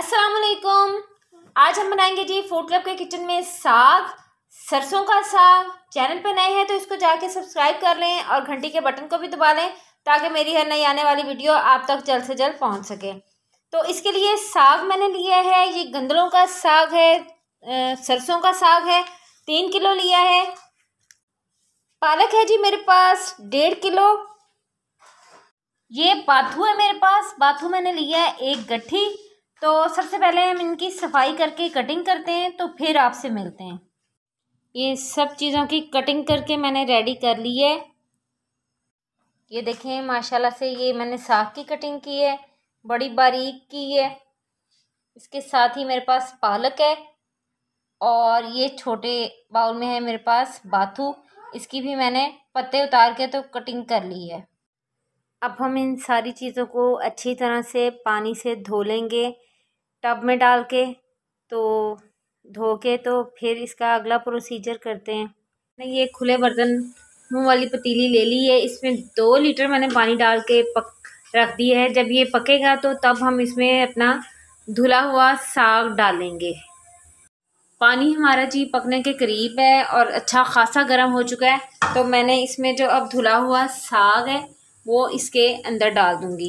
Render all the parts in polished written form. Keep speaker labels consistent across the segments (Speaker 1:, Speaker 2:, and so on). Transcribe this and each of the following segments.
Speaker 1: अस्सलाम वालेकुम। आज हम बनाएंगे जी फूड क्लब के किचन में साग, सरसों का साग। चैनल पे नए हैं तो इसको जाके सब्सक्राइब कर लें और घंटी के बटन को भी दबा लें ताकि मेरी हर नई आने वाली वीडियो आप तक जल्द से जल्द पहुंच सके। तो इसके लिए साग मैंने लिया है, ये गंदलों का साग है, सरसों का साग है, 3 किलो लिया है। पालक है जी मेरे पास 1.5 किलो। ये बाथू है मेरे पास, बाथू मैंने लिया है 1 गट्ठी। तो सबसे पहले हम इनकी सफाई करके कटिंग करते हैं, तो फिर आपसे मिलते हैं। ये सब चीज़ों की कटिंग करके मैंने रेडी कर ली है। ये देखें माशाल्लाह से ये मैंने साग की कटिंग की है, बड़ी बारीक की है। इसके साथ ही मेरे पास पालक है और ये छोटे बाउल में है मेरे पास बाथू। इसकी भी मैंने पत्ते उतार के तो कटिंग कर ली है। अब हम इन सारी चीज़ों को अच्छी तरह से पानी से धो लेंगे टब में डाल के। तो धो के तो फिर इसका अगला प्रोसीजर करते हैं। मैंने ये खुले बर्तन मुंह वाली पतीली ले ली है, इसमें 2 लीटर मैंने पानी डाल के रख दिया है। जब ये पकेगा तो तब हम इसमें अपना धुला हुआ साग डालेंगे। पानी हमारा जी पकने के करीब है और अच्छा खासा गर्म हो चुका है। तो मैंने इसमें जो अब धुला हुआ साग है वो इसके अंदर डाल दूंगी।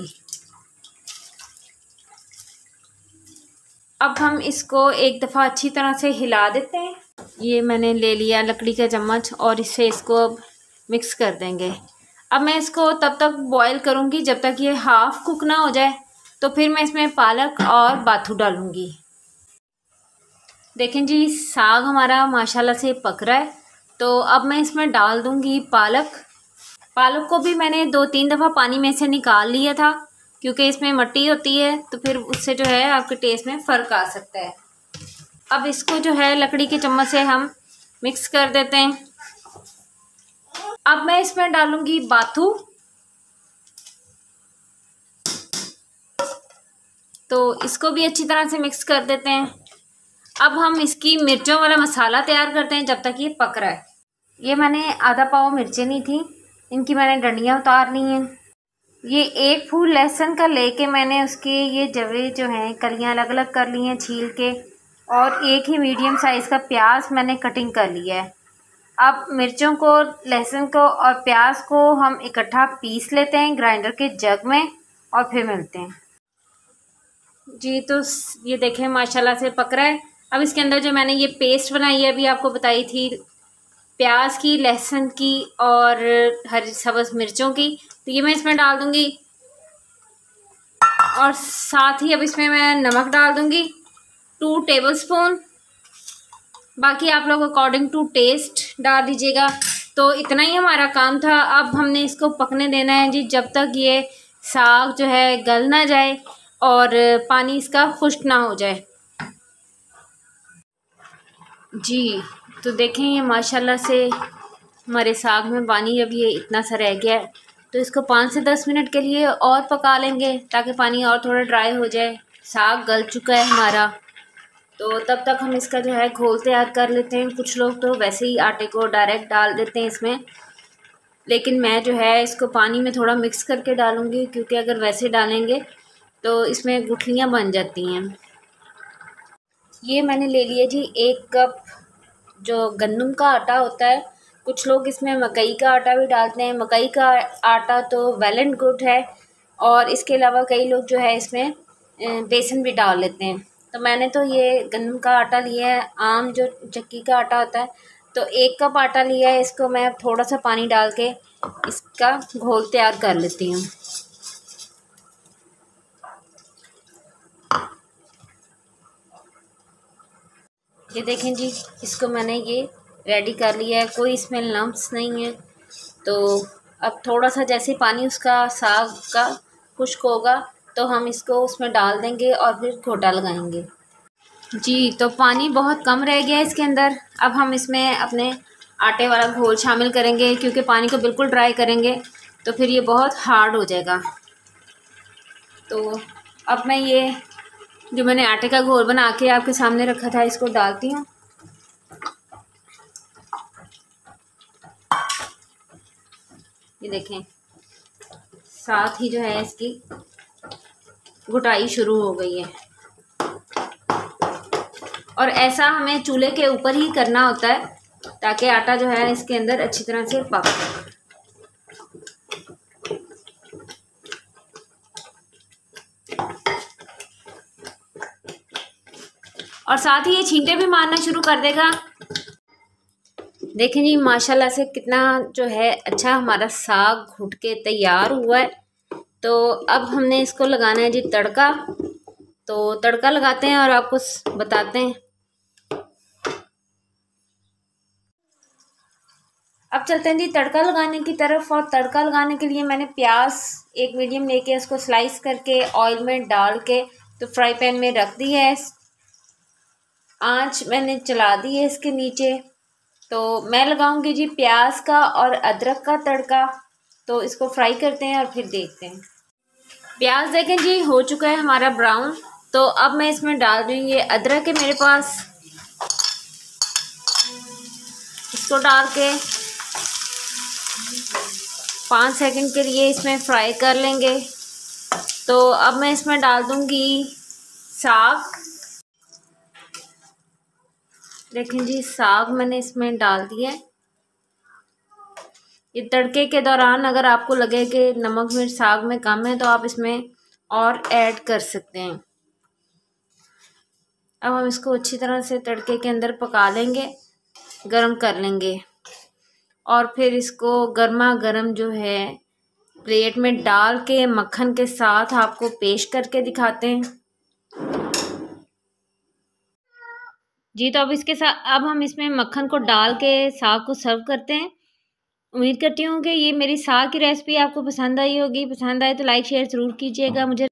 Speaker 1: अब हम इसको एक दफ़ा अच्छी तरह से हिला देते हैं। ये मैंने ले लिया लकड़ी का चम्मच और इससे इसको अब मिक्स कर देंगे। अब मैं इसको तब तक बॉईल करूँगी जब तक ये हाफ़ कुक ना हो जाए। तो फिर मैं इसमें पालक और बाथू डालूँगी। देखें जी साग हमारा माशाल्लाह से पक रहा है। तो अब मैं इसमें डाल दूँगी पालक। पालक को भी मैंने 2-3 दफ़ा पानी में से निकाल लिया था क्योंकि इसमें मिट्टी होती है, तो फिर उससे जो है आपके टेस्ट में फ़र्क आ सकता है। अब इसको जो है लकड़ी के चम्मच से हम मिक्स कर देते हैं। अब मैं इसमें डालूंगी बाथू। तो इसको भी अच्छी तरह से मिक्स कर देते हैं। अब हम इसकी मिर्चों वाला मसाला तैयार करते हैं जब तक ये पक रहा है। ये मैंने आधा पाव मिर्चें ली थी, इनकी मैंने डंडियाँ उतार ली हैं। ये 1 फूल लहसुन का लेके मैंने उसके ये जवे जो हैं कलियां अलग अलग कर ली हैं छील के, और 1 ही मीडियम साइज़ का प्याज मैंने कटिंग कर लिया है। अब मिर्चों को, लहसुन को और प्याज को हम इकट्ठा पीस लेते हैं ग्राइंडर के जग में और फिर मिलते हैं जी। तो ये देखें माशाल्लाह से पक रहा है। अब इसके अंदर जो मैंने ये पेस्ट बनाई है अभी आपको बताई थी, प्याज की, लहसुन की और हरी सब्ज़ मिर्चों की, तो ये मैं इसमें डाल दूंगी। और साथ ही अब इसमें मैं नमक डाल दूंगी 2 टेबलस्पून। बाकी आप लोग अकॉर्डिंग टू टेस्ट डाल दीजिएगा। तो इतना ही हमारा काम था। अब हमने इसको पकने देना है जी जब तक ये साग जो है गल ना जाए और पानी इसका खुश्क ना हो जाए जी। तो देखें ये माशाल्लाह से हमारे साग में पानी अब ये इतना सा रह गया है, तो इसको 5 से 10 मिनट के लिए और पका लेंगे ताकि पानी और थोड़ा ड्राई हो जाए। साग गल चुका है हमारा, तो तब तक हम इसका जो है घोल तैयार कर लेते हैं। कुछ लोग तो वैसे ही आटे को डायरेक्ट डाल देते हैं इसमें, लेकिन मैं जो है इसको पानी में थोड़ा मिक्स करके डालूँगी क्योंकि अगर वैसे डालेंगे तो इसमें गुठलियाँ बन जाती हैं। ये मैंने ले लिया जी 1 कप जो गंदम का आटा होता है। कुछ लोग इसमें मकई का आटा भी डालते हैं। मकई का आटा तो वेल एंड गुड है, और इसके अलावा कई लोग जो है इसमें बेसन भी डाल लेते हैं। तो मैंने तो ये गंदम का आटा लिया है, आम जो चक्की का आटा होता है। तो 1 कप आटा लिया है, इसको मैं थोड़ा सा पानी डाल के इसका घोल तैयार कर लेती हूँ। ये देखें जी इसको मैंने ये रेडी कर लिया है, कोई इसमें लम्प्स नहीं है। तो अब थोड़ा सा जैसे पानी उसका साग का खुश्क होगा तो हम इसको उसमें डाल देंगे और फिर घोटा लगाएंगे जी। तो पानी बहुत कम रह गया है इसके अंदर। अब हम इसमें अपने आटे वाला घोल शामिल करेंगे क्योंकि पानी को बिल्कुल ड्राई करेंगे तो फिर ये बहुत हार्ड हो जाएगा। तो अब मैं ये जो मैंने आटे का घोल बना के आपके सामने रखा था इसको डालती हूँ। ये देखें साथ ही जो है इसकी घुटाई शुरू हो गई है। और ऐसा हमें चूल्हे के ऊपर ही करना होता है ताकि आटा जो है इसके अंदर अच्छी तरह से पक जाए। और साथ ही ये छींटे भी मारना शुरू कर देगा। देखें जी माशाल्लाह से कितना जो है अच्छा हमारा साग घुट के तैयार हुआ है। तो अब हमने इसको लगाना है जी तड़का। तो तड़का लगाते हैं और आपको बताते हैं। अब चलते हैं जी तड़का लगाने की तरफ। और तड़का लगाने के लिए मैंने प्याज एक मीडियम लेके उसको स्लाइस करके ऑयल में डाल के तो फ्राई पैन में रख दी है। आंच मैंने चला दी है इसके नीचे। तो मैं लगाऊंगी जी प्याज का और अदरक का तड़का। तो इसको फ्राई करते हैं और फिर देखते हैं। प्याज देखें जी हो चुका है हमारा ब्राउन। तो अब मैं इसमें डाल रही हूँ ये अदरक है मेरे पास, इसको डाल के 5 सेकंड के लिए इसमें फ्राई कर लेंगे। तो अब मैं इसमें डाल दूंगी साग। देखें जी साग मैंने इसमें डाल दिया है। ये तड़के के दौरान अगर आपको लगे कि नमक मिर्च साग में कम है तो आप इसमें और ऐड कर सकते हैं। अब हम इसको अच्छी तरह से तड़के के अंदर पका लेंगे, गरम कर लेंगे और फिर इसको गर्मा गर्म जो है प्लेट में डाल के मक्खन के साथ आपको पेश करके दिखाते हैं जी। तो अब इसके साथ अब हम इसमें मक्खन को डाल के साग को सर्व करते हैं। उम्मीद करती हूँ कि ये मेरी साग की रेसिपी आपको पसंद आई होगी। पसंद आए तो लाइक शेयर ज़रूर कीजिएगा। मुझे